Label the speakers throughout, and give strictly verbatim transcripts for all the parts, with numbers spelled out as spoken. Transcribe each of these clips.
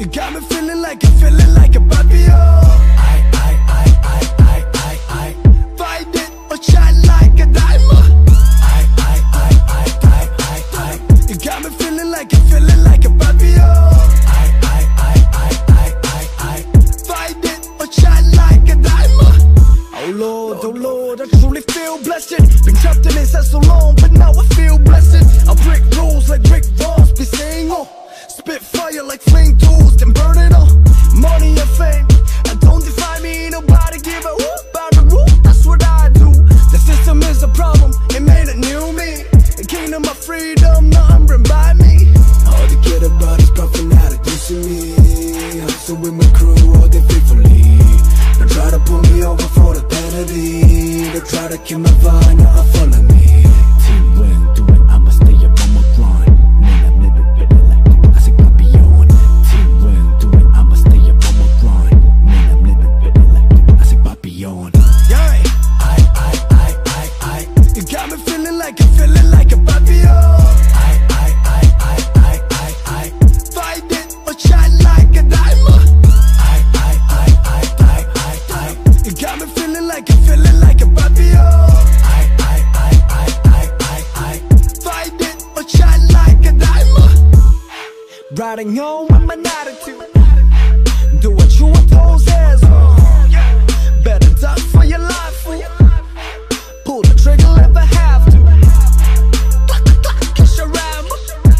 Speaker 1: got me feeling like I'm feeling like a papillon. I, I, I, I, I, I, I find it or shine like a diamond. I, I, I, I, I, I, I you got me feeling like I'm feeling like a papillon. I, I, I, I, I, I, I find it or shine like a diamond. Oh Lord, oh Lord, I truly feel blessed. Been trapped in this so long, but now I feel blessed. I break rules like brick walls, be saying oh. Spit fire like flame tools, then burn it all. Money and fame, and don't define me. Nobody give a whoop about the rule, that's what I do. The system is a problem, it made a new me. A kingdom of freedom, nothing bring by me. All they care about is profit, not abusing me. Hustle with my crew, all day faithfully. Don't try to pull me over for the penalty. Don't try to kill my vibe, now follow me. Team win, do it, I'ma stay up on my grind. Man, I'm living better like that, I say Papillon. Team win, do it, I'ma stay up on my grind. Man, I'm living better like that, I say Papillon. Yeah, I, I, I, I, I you got me feeling like I'm feeling like a papillon. I, I, I, I, I, I, I find it or shine like a diamond. I, I, I, I, I, I, I you got me feeling like I'm feeling like a papillon. I, I, I, I, I, I, I find it or shine like a diamond. Riding home with my attitude, do what you opposes. Better duck for your life, fool. Pull the trigger if I have to. Clack, clack, clack, kiss your ram.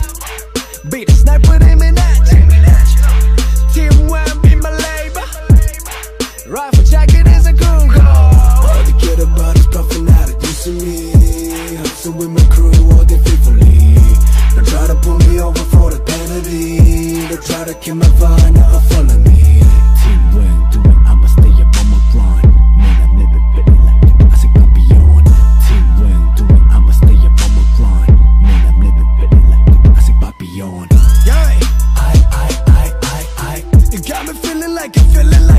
Speaker 1: Be the sniper aiming at you. Team Wang be my labor. Rifle jacket is a cool call. All they care about is profit, not abusing me. Hustle with my crew, all day faithfully. Don't try to pull me over for the penalty. Don't try to kill my vibe, now follow me. Team Wang, do it, I'ma stay up on my grind. Man, I'm living better like that, I say Papillon. Team Wang, do it, I'ma stay up on my grind. Man, I'm living better like that, I say Papillon. Yeah, I, I, I, I, I you got me feeling like I'm feeling like